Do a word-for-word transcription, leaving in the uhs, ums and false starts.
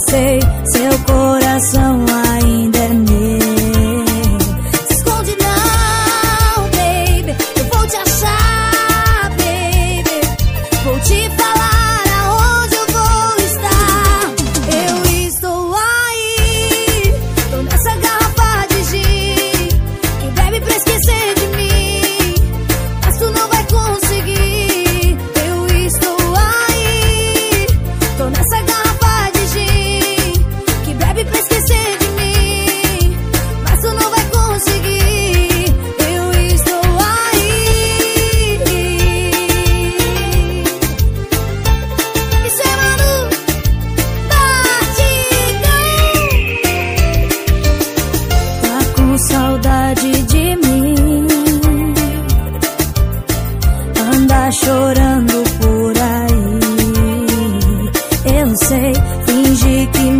sei, seu coração ainda é meu. Se esconde não, baby, eu vou te achar, baby. Vou te falar aonde eu vou estar. Eu estou aí, tô nessa garrafa de gin, que bebe pra esquecer de mim, mas tu não vai conseguir. Eu estou aí, tô nessa garrafa de gin, que bebe pra esquecer de mim, mas tu não vai conseguir. Eu estou aí. Isso é Manu Batidão. Tá com saudade de mim, anda chorando por aí. Eu sei, finge que